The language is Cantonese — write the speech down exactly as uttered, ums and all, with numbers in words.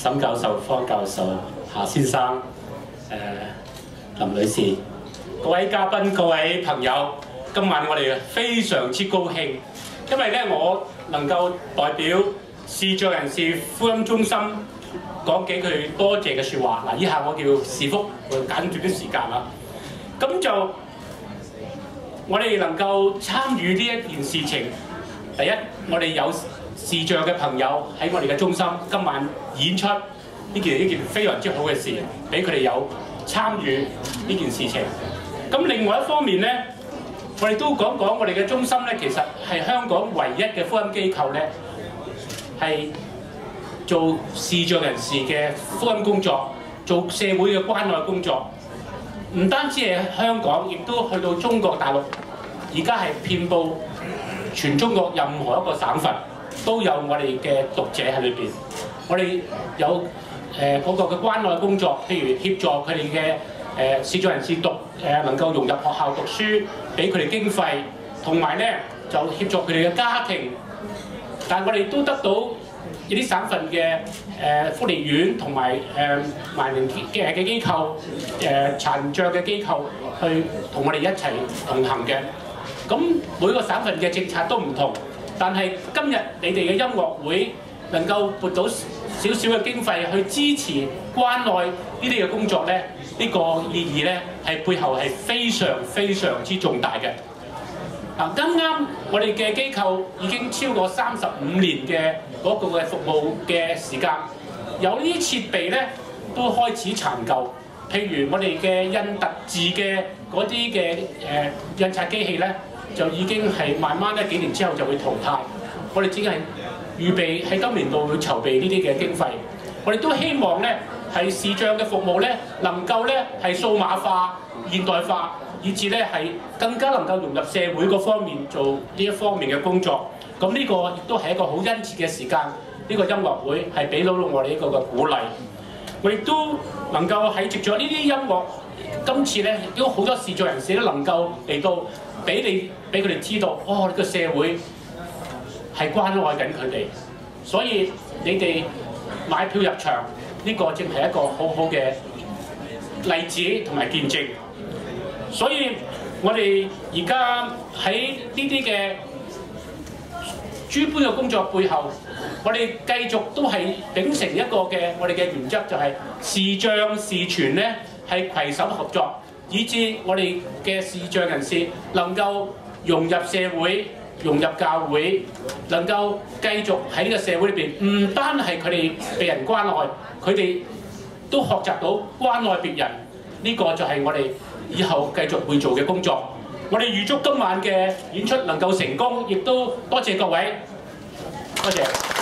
沈教授、方教授、夏先生、誒、林女士，各位嘉賓、各位朋友，今晚我哋非常之高興，因為咧我能夠代表視障人士福音中心講幾句多謝嘅説話。嗱，以下我叫視福，我簡短啲時間啦。咁就我哋能夠參與呢一件事情，第一，我哋有視障嘅朋友喺我哋嘅中心今晚演出呢件呢件非常之好嘅事，俾佢哋有參與呢件事情。咁另外一方面咧，我哋都講講我哋嘅中心咧，其實係香港唯一嘅福音機構咧，係做視障人士嘅福音工作，做社會嘅關愛工作。唔單止係香港，亦都去到中國大陸，而家係遍佈全中國任何一個省份都有我哋嘅讀者喺裏邊。我哋有誒嗰、呃那個嘅關愛工作，譬如協助佢哋嘅誒視障人士讀誒、呃、能夠融入學校讀書，俾佢哋經費，同埋咧就協助佢哋嘅家庭。但係我哋都得到有啲省份嘅誒、呃、福利院同埋誒盲人嘅嘅機構、誒、呃、殘障嘅機構去同我哋一齊同行嘅。咁每個省份嘅政策都唔同，但係今日你哋嘅音樂會能夠撥到少少嘅經費去支持關愛呢啲嘅工作咧，呢、這個意義咧係背後係非常非常之重大嘅。嗱，啱啱我哋嘅機構已經超過三十五年嘅嗰個嘅服務嘅時間，有呢啲設備咧都開始殘舊。譬如我哋嘅印特字嘅嗰啲嘅誒印刷機器咧，就已經係慢慢咧幾年之後就會淘汰。我哋只係預備喺今年度會籌備呢啲嘅經費。我哋都希望咧係視障嘅服務咧能夠咧係數碼化、現代化，以至咧係更加能夠融入社會嗰方面做呢一方面嘅工作。咁呢個亦都係一個好殷切嘅時間。呢個音樂會係俾到我哋一個嘅鼓勵。我亦都能夠喺藉著呢啲音樂，今次咧亦都好多視障人士都能夠嚟到俾你俾佢哋知道，哦，呢個社會係關愛緊佢哋。所以你哋買票入場，呢個正係一個好好嘅例子同埋見證。所以我哋而家喺呢啲嘅諸般嘅工作背後，我哋繼續都係秉承一個嘅我哋嘅原則，就係視障視傳咧係攜手合作，以致我哋嘅視障人士能夠融入社會、融入教會，能夠繼續喺呢個社會裏邊，唔單係佢哋被人關愛，佢哋都學習到關愛別人。呢個就係我哋以後繼續會做嘅工作。我哋預祝今晚嘅演出能夠成功，亦都多謝各位，多謝。